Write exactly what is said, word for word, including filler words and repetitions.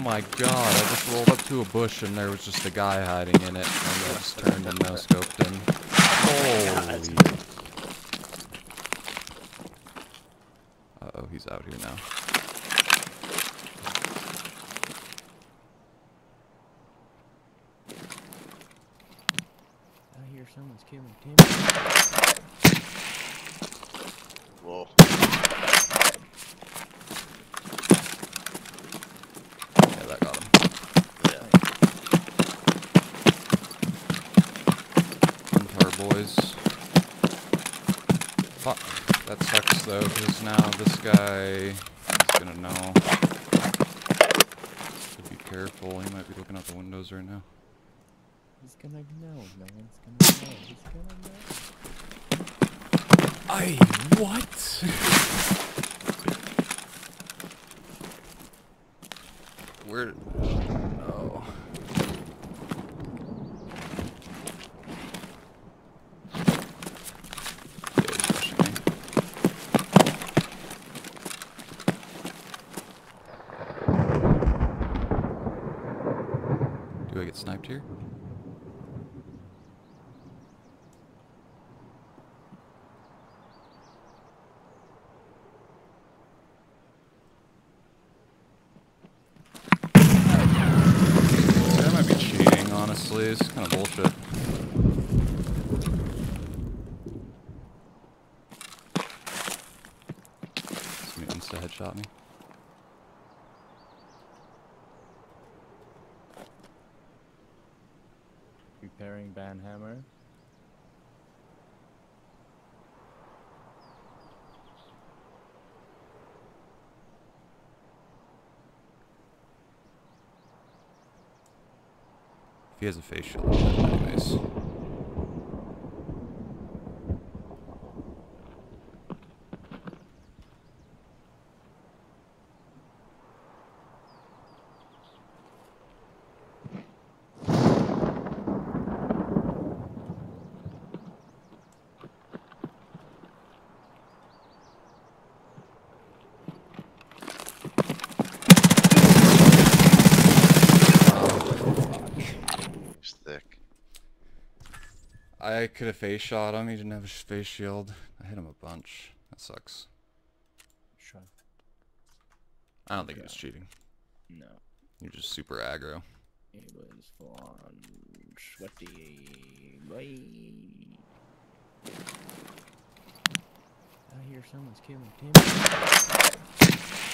my god, I just rolled up to a bush and there was just a guy hiding in it, and I just turned and no-scoped him. Holy... Uh-oh, he's out here now. I hear someone's killing Tim. Whoa. Yeah, that got him. Yeah. Our boys. Fuck. That sucks though, because now this guy is gonna know. So be careful, he might be looking out the windows right now. He's gonna know, no one's gonna know, he's gonna know. I what? Where? Oh. Do I get sniped here? That might be cheating, honestly. It's kind of bullshit. Somebody insta headshot me. Repairing banhammer. If he has a face shield, anyways. I could have face shot him, he didn't have a face shield. I hit him a bunch. That sucks. Sure. I don't think he was cheating. No. You're just super aggro. It was full on sweaty. Bye. I hear someone's killing Tim.